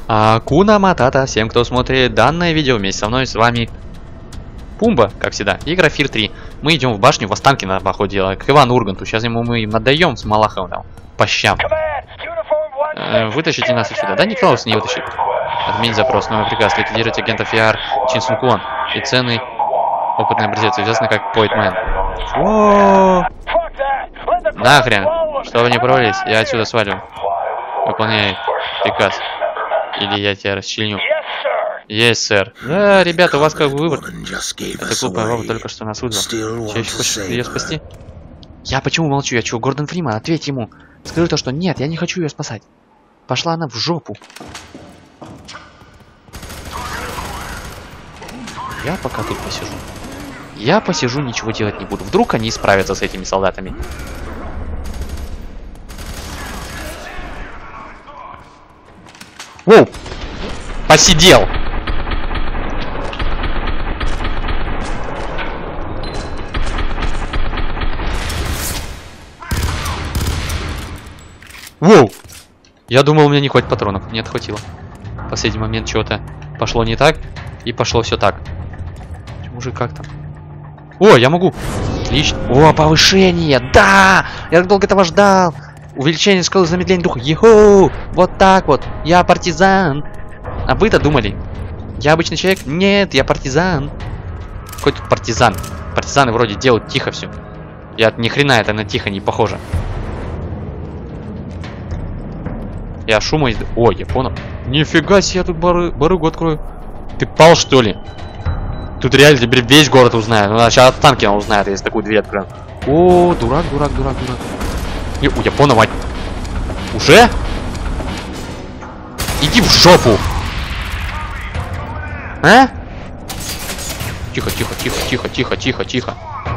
Акуна Матата. Всем, кто смотрит данное видео, вместе со мной, с вами Пумба, как всегда, и Графир 3. Мы идем в башню, в Останкино, по ходу дела, к Ивану Урганту. Сейчас ему мы надаем с Малаховым там, по щам. Вытащите нас отсюда. Да никто вас не вытащит. Отменить запрос. Новый приказ. Ликвидировать агентов ЯР Чин Сун Куон. И ценный опытный образец, известный как Пойтмен. Нахрен. Что вы не провалились? Я отсюда свалю. Выполняй приказ. Или я тебя расчленю. Есть, сэр. Да, ребята, у вас как бы выбор. Эта глупая баба только что нас вызвала. Все еще хочешь ее спасти? Я почему молчу? Я чего, Гордон Фриман? Ответь ему. Скажи то, что нет, я не хочу ее спасать. Пошла она в жопу. Я пока тут посижу. Я посижу, ничего делать не буду. Вдруг они справятся с этими солдатами. Воу! Посидел! Воу! Я думал, у меня не хватит патронов. Нет, хватило. В последний момент чего-то пошло не так. И пошло все так. Мужик, как там? О, я могу! Отлично! О, повышение! Да! Я так долго этого ждал! Увеличение скорости, замедления духа. Еху! Вот так вот. Я партизан. А вы-то думали? Я обычный человек? Нет, я партизан. Какой тут партизан? Партизаны вроде делают тихо все. Я ни хрена это на тихо не похоже. Я шума из... О, я понял. Нифига себе, я тут барыгу открою. Ты пал, что ли? Тут реально теперь весь город узнает. Ну, сейчас Останкино узнает, если такую дверь откроем. О, дурак, дурак, дурак, дурак. У Япона, мать. Уже? Иди в жопу. А? Тихо, тихо, тихо, тихо, тихо, тихо, тихо.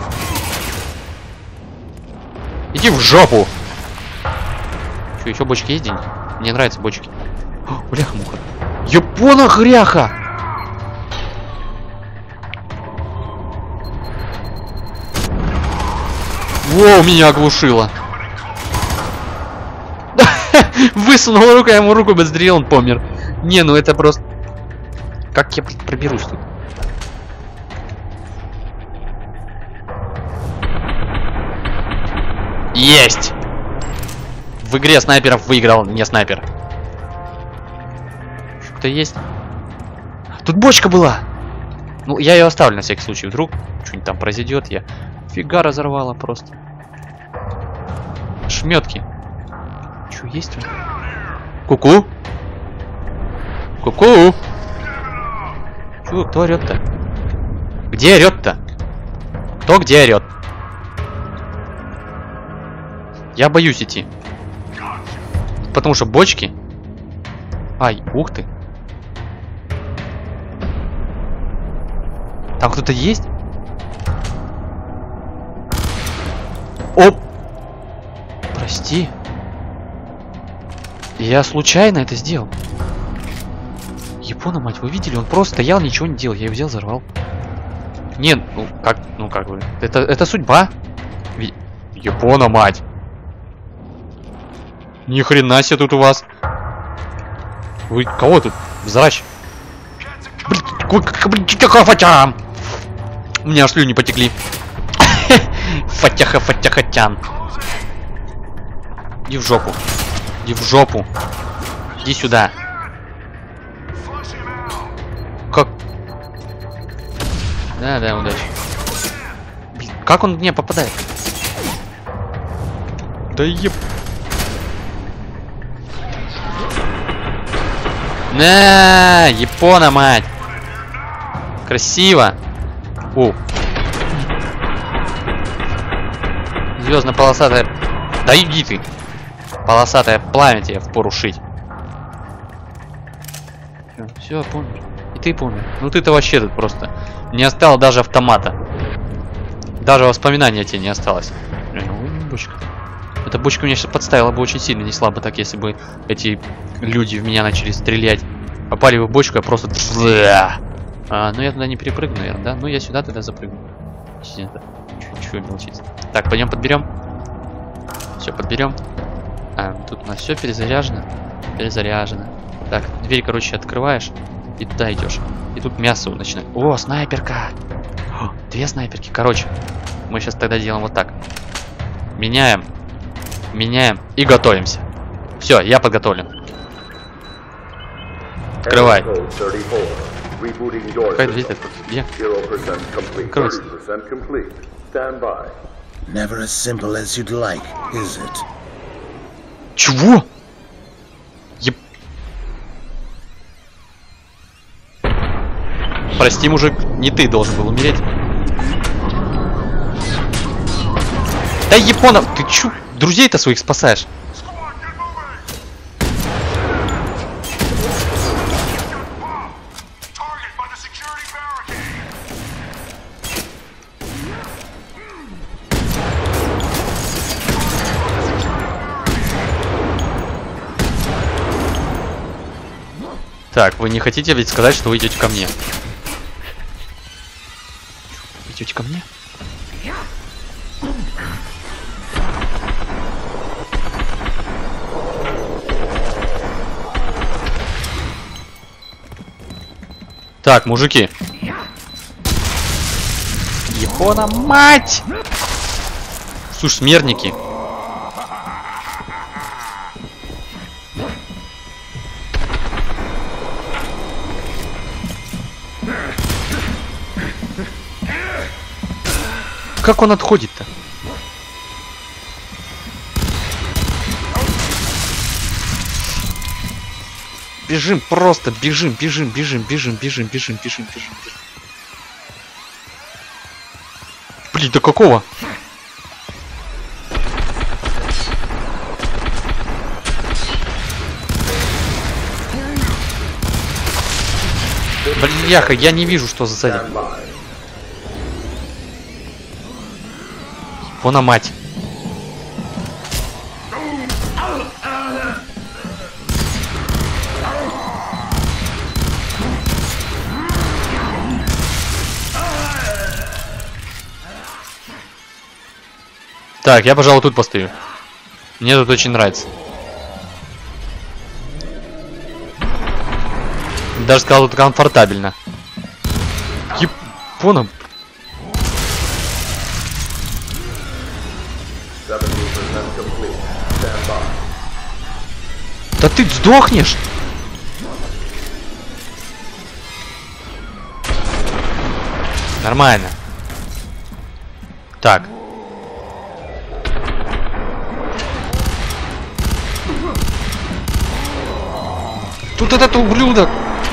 Иди в жопу. Что, еще бочки есть деньги? Мне нравятся бочки. Бляха-муха. Япона-хряха! Воу, меня оглушило. Высунул руку, я ему руку быстрее, он помер. Не, ну это просто... Как я проберусь тут? Есть! В игре снайперов выиграл не снайпер. Кто есть? Тут бочка была! Ну, я ее оставлю на всякий случай. Вдруг что-нибудь там произойдет. Я фига разорвала просто. Шметки. Что есть тут? Ку-ку? Ку-ку? Чё, кто орёт-то? Где орёт-то? Кто где орёт? Я боюсь идти. Потому что бочки. Ай, ух ты. Там кто-то есть? Оп! Прости. Я случайно это сделал. Япона, мать, вы видели? Он просто стоял, ничего не делал. Я его взял, взорвал. Нет, ну как бы. Это судьба. Япона, мать. Ни хрена себе тут у вас. Вы кого тут? Взрач. Блин, у меня аж слюни потекли. Фатяха-фатяхатян. Иди в жопу. Иди в жопу. Иди сюда. Как? Да, удачи. Блин, как он в меня попадает? Да еб... На, Япона, мать. Красиво. О. Звездно-полосатая. Да иди ты. Полосатое пламя тебе впору шить. Все, помнишь. И ты помнишь. Ну ты-то вообще тут просто. Не осталось даже автомата. Даже воспоминания тебе не осталось. Бочка. Эта бочка меня сейчас подставила бы очень сильно, не слабо так, если бы эти люди в меня начали стрелять. Попали бы в бочку, я просто... ну я туда не перепрыгну, наверное, да? Ну я сюда тогда запрыгну. Чего мелочиться. Так, пойдем подберем. Все, подберем. Тут у нас все перезаряжено. Перезаряжено. Так, дверь, короче, открываешь и туда идешь. И тут мясо начинает. О, снайперка! О, 2 снайперки. Короче, мы сейчас тогда делаем вот так. Меняем. Меняем и готовимся. Все, я подготовлен. Открывай. Какая дверь тут? Где? Откройся. Never as simple as you'd like, is it? Чего? Прости, мужик, не ты должен был умереть. Да, Японов, ты чё? Друзей-то своих спасаешь? Так, вы не хотите ведь сказать, что вы идете ко мне? Идете ко мне? Так, мужики. Япона, мать! Слушай, смертники. Как он отходит-то? Бежим, просто бежим, бежим, бежим, бежим, бежим, бежим, бежим, бежим. Блин, до какого? Бляха, я не вижу, что сзади. Вон, мать. Так, я, пожалуй, тут постою. Мне тут очень нравится. Даже сказал, тут комфортабельно. Японом. Да ты сдохнешь! Нормально. Так. Тут этот ублюдок.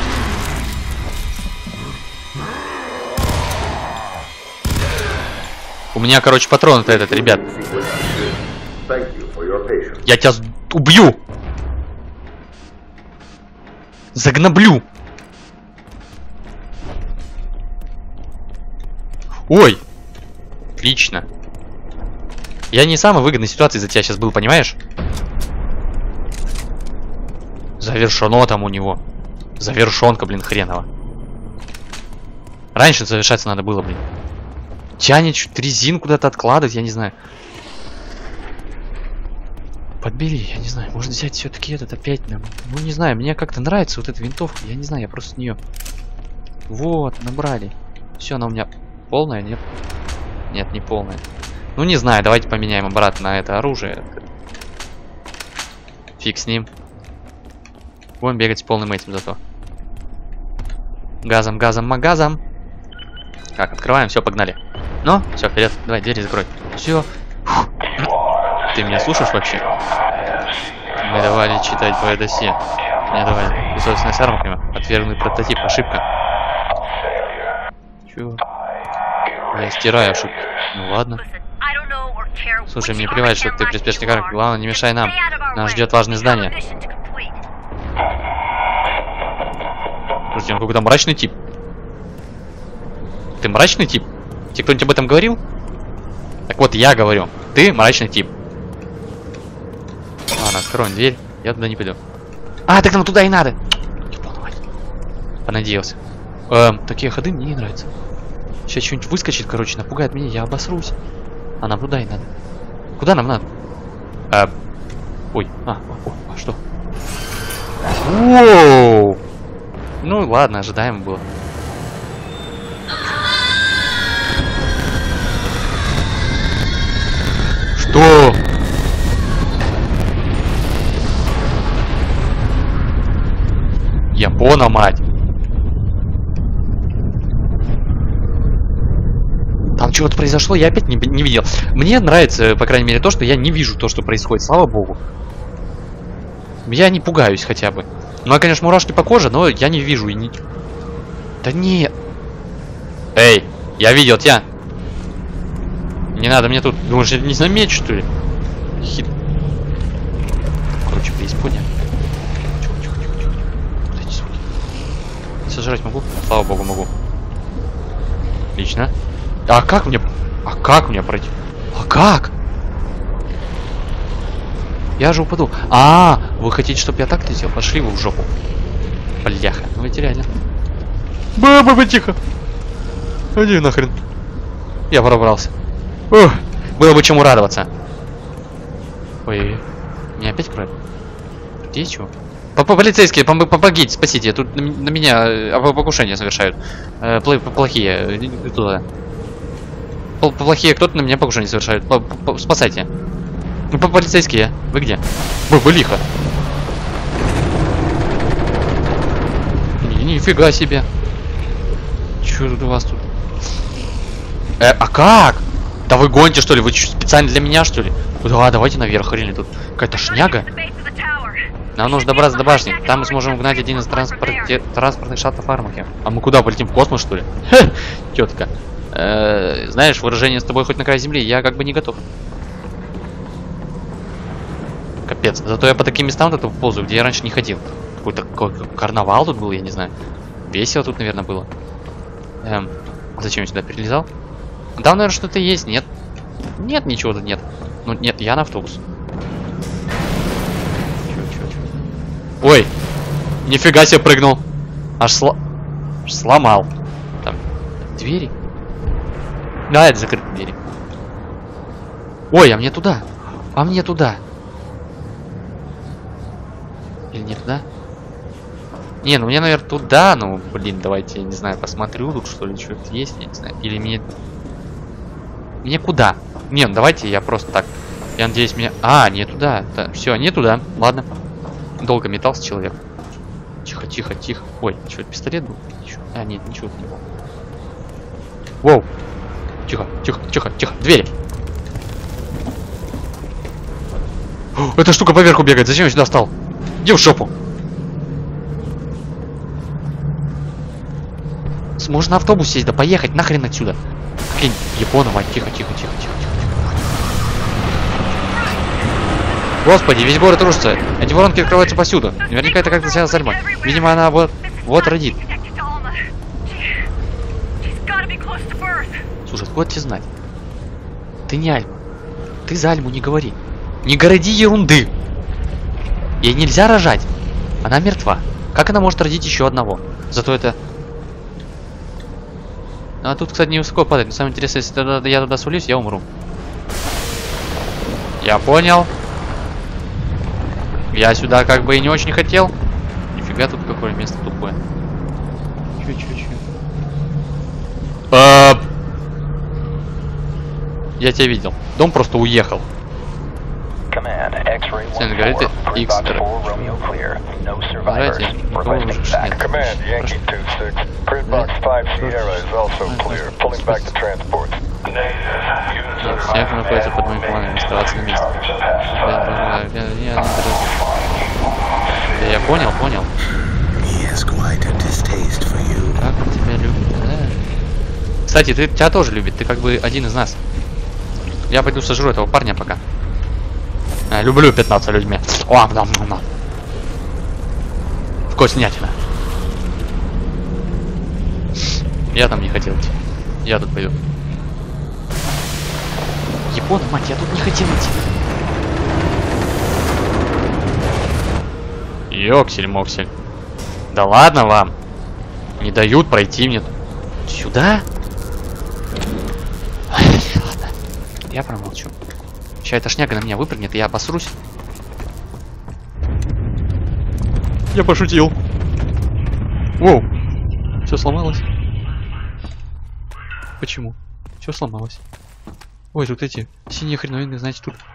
У меня, короче, патроны-то этот, ребят. Я тебя убью. Загноблю. Ой. Отлично. Я не в самой выгодной ситуации за тебя сейчас был, понимаешь? Завершено там у него. Завершенка, блин, хренова. Раньше завершаться надо было, блин. Тянет чуть резину куда-то откладывать, я не знаю. Подбери, я не знаю, может взять все-таки этот опять нам. Ну не знаю, мне как-то нравится вот эта винтовка, я не знаю, я просто с нее. Вот, набрали. Все, она у меня полная, нет? Нет, не полная. Ну не знаю, давайте поменяем обратно на это оружие. Фиг с ним. Будем бегать с полным этим зато. Газом, газом, магазом. Так, открываем, все, погнали. Ну, все, вперед, давай, двери закрой. Все. Ты меня слушаешь вообще? Мы давали читать твое досье. Мне давали. Собственность армаками. Отвергнутый прототип. Ошибка. Чё? Я стираю ошибку. Ну ладно. Слушай, мне плевать, что ты приспешный карк. Главное, не мешай нам. Нас ждет важное здание. Слушайте, он какой-то мрачный тип. Ты мрачный тип? Тебе кто-нибудь об этом говорил? Так вот, я говорю. Ты мрачный тип. Ладно, откроем дверь. Я туда не пойду. А, так нам туда и надо. Понадеялся. Такие ходы мне не нравятся. Сейчас что-нибудь выскочит, короче, напугает меня, я обосрусь. А нам туда и надо. Куда нам надо? Ой, что? Воу! Ну ладно, ожидаемо было. Что? Япона, мать. Там чего-то произошло, я опять не видел. Мне нравится, по крайней мере, то, что я не вижу то, что происходит, слава богу. Я не пугаюсь хотя бы. Ну, конечно, мурашки по коже, но я не вижу и не... Да не... Эй, я видел тебя. Не надо мне тут... Думаешь, я не заметишь, что ли? Хит... Короче, преисподня. Тихо. Вот эти звуки. Сожрать могу? Слава богу, могу. Отлично. А как мне пройти? А как? Я же упаду. Вы хотите, чтобы я так летел? Пошли вы в жопу. Бляха, ну эти реально. Ба-ба-ба, тихо. Иди нахрен. Я пробрался. Ух, было бы чему радоваться. Ой, не опять кровь? Тут есть чего? Полицейские, помогите, спасите. Тут на меня покушение совершают. Плохие. Туда. Плохие, кто-то на меня покушение совершает. Спасайте. Ну, полицейские, вы где? Вы лихо. Нифига себе. Чё тут у вас тут? А как? Да вы гоните, что ли? Вы специально для меня, что ли? Да, давайте наверх, хрень тут. Какая-то шняга. Нам нужно добраться до башни. Там мы сможем угнать один из транспортных шаттлов Армахи. А мы куда, полетим в космос, что ли? Тетка. Знаешь, выражение с тобой хоть на край земли, я как бы не готов. Капец. Зато я по таким местам тут ползаю, где я раньше не ходил. Какой-то карнавал тут был, я не знаю. Весело тут, наверное, было. Зачем я сюда перелезал? Там, наверное, что-то есть, нет? Нет, ничего тут нет. Ну, нет, я на автобус. Чё? Ой! Нифига себе прыгнул. Аж сломал. Там, двери? Да, это закрытые двери. Ой, а мне туда. А мне туда. Или не туда? Не, ну мне, наверное, туда. Ну, блин, давайте, я не знаю, посмотрю тут, что ли, что-то есть, я не знаю. Или мне... Мне куда? Не, ну давайте я просто так. Я надеюсь, меня... не туда. Да, все, не туда. Ладно. Долго метался человек. Тихо. Ой, что, это пистолет был? Ничего. Нет, ничего не было. Воу. Тихо. Двери. О, эта штука поверху бегает. Зачем я сюда встал? Иди в шопу. Можно на автобус сесть, да поехать нахрен отсюда. Какие Япона, мать, тихо. Господи, весь город рушится. Эти воронки открываются повсюду. Наверняка это как-то связано с Альмой. Видимо, она вот родит. Слушай, откуда тебе знать? Ты не Альма. Ты за Альму не говори. Не городи ерунды. Ей нельзя рожать. Она мертва. Как она может родить еще одного? Зато это... А тут, кстати, невысоко падает. Но самое интересное, если я туда свалюсь, я умру. Я понял. Я сюда как бы и не очень хотел. Нифига тут какое место тупое. Чё? Я тебя видел. Дом просто уехал. Цена говорит, X. Давайте, никого уже нет. Всех находится под моим планом оставаться на месте. Я понял. Как он тебя любит, да? Кстати, тебя тоже любит, ты как бы один из нас. Я пойду сожру этого парня пока. Люблю 15 людьми. Вкуснятина. Я там не хотел идти. Я тут пойду. Япона, мать, я тут не хотел идти. Ёксель-моксель. Да ладно вам. Не дают пройти мне. Сюда? Ладно. Я промолчу. Сейчас эта шняга на меня выпрыгнет, и я обосрусь. Я пошутил. Воу. Все сломалось. Почему? Все сломалось. Ой, тут эти синие хреновины, значит тут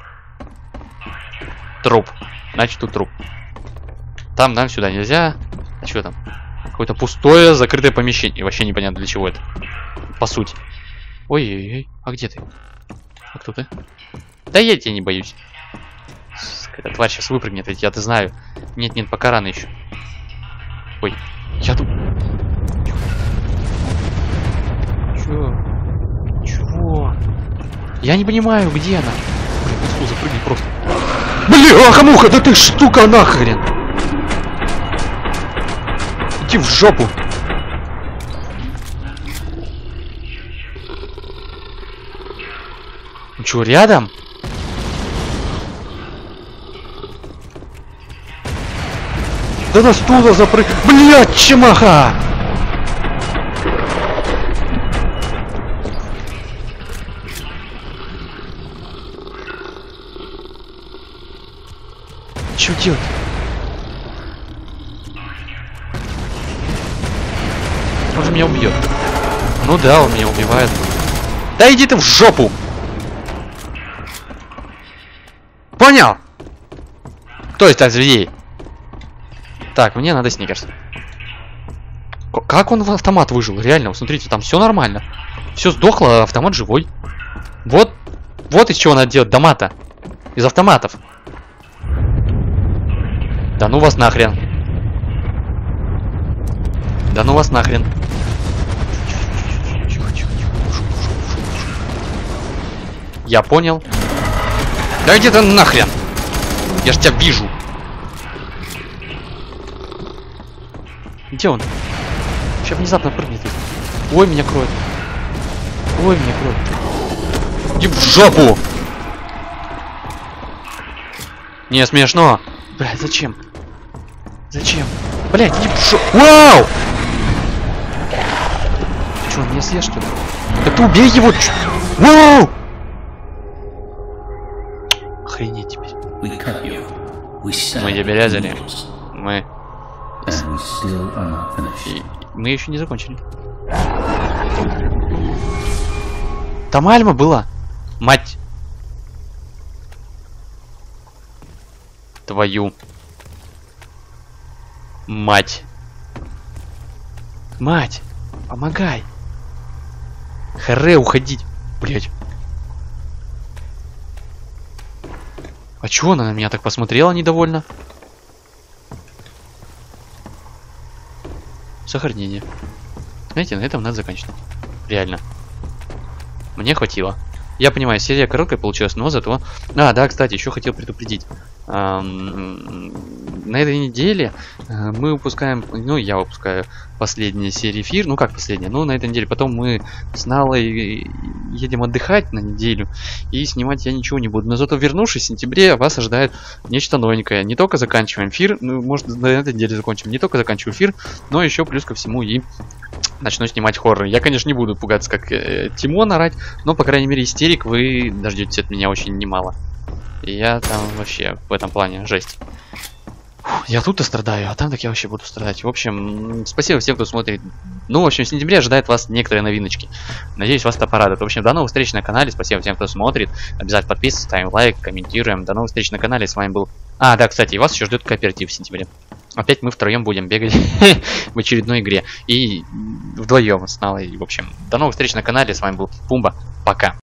труп. Значит тут труп. Там, нам сюда нельзя. А что там? Какое-то пустое, закрытое помещение. И вообще непонятно для чего это. По сути. Ой-ой-ой. А где ты? А кто ты? Да я тебя не боюсь. Какая-то тварь сейчас выпрыгнет, я-то знаю. Нет, пока рано еще. Ой, я тут... Чего? Я не понимаю, где она? Блин, ну запрыгни просто. Бляха-муха, да ты штука нахрен! Иди в жопу! Ну чё, рядом? Да на стула запрыг... Блядь, чемаха! Чё делать? Он же меня убьет. Ну да, он меня убивает. Да иди ты в жопу! Понял? Кто из так зверей? Так, мне надо сникерс. Как он в автомат выжил? Реально, смотрите, там все нормально. Все сдохло, а автомат живой. Вот из чего надо делать дома-то. Из автоматов. Да ну вас нахрен. Да ну вас нахрен. Я понял. Да иди ты нахрен. Я ж тебя вижу. Где он? Сейчас внезапно прыгнет. Ой, меня кроет. Ой, меня кроет. Иди в жопу! Не смешно. Блядь, зачем? Зачем? Блядь, иди в жопу. Вау! Че, он меня съешь, что ли? Да ты убей его! Вау! Охренеть теперь. Мы тебя резали. Мы еще не закончили. Там Альма была. Мать. Твою. Мать. Мать. Помогай. Харе, уходить. Блять. А чего она на меня так посмотрела недовольно? Сохранение. Знаете, на этом надо заканчивать. Реально. Мне хватило. Я понимаю, серия короткая получилась, но зато... А, да, кстати, еще хотел предупредить. На этой неделе мы выпускаем... Ну, я выпускаю последние серии эфир. Ну, как последняя? Ну, на этой неделе. Потом мы с Налой едем отдыхать на неделю. И снимать я ничего не буду. Но зато, вернувшись в сентябре, вас ожидает нечто новенькое. Не только заканчиваем эфир. Ну, может, на этой неделе закончим. Не только заканчиваю эфир, но еще плюс ко всему и... начну снимать хоррор. Я, конечно, не буду пугаться, как Тимон орать, но, по крайней мере, истерик вы дождетесь от меня очень немало. И я там вообще в этом плане жесть. Я тут-то страдаю, а там так я вообще буду страдать. В общем, спасибо всем, кто смотрит. Ну, в общем, в сентябре ожидает вас некоторые новиночки. Надеюсь, вас это порадует. В общем, до новых встреч на канале. Спасибо всем, кто смотрит. Обязательно подписывайтесь, ставим лайк, комментируем. До новых встреч на канале. С вами был... А, да, кстати, вас еще ждет кооператив в сентябре. Опять мы втроем будем бегать в очередной игре. И вдвоем с Налой. В общем, до новых встреч на канале. С вами был Пумба. Пока.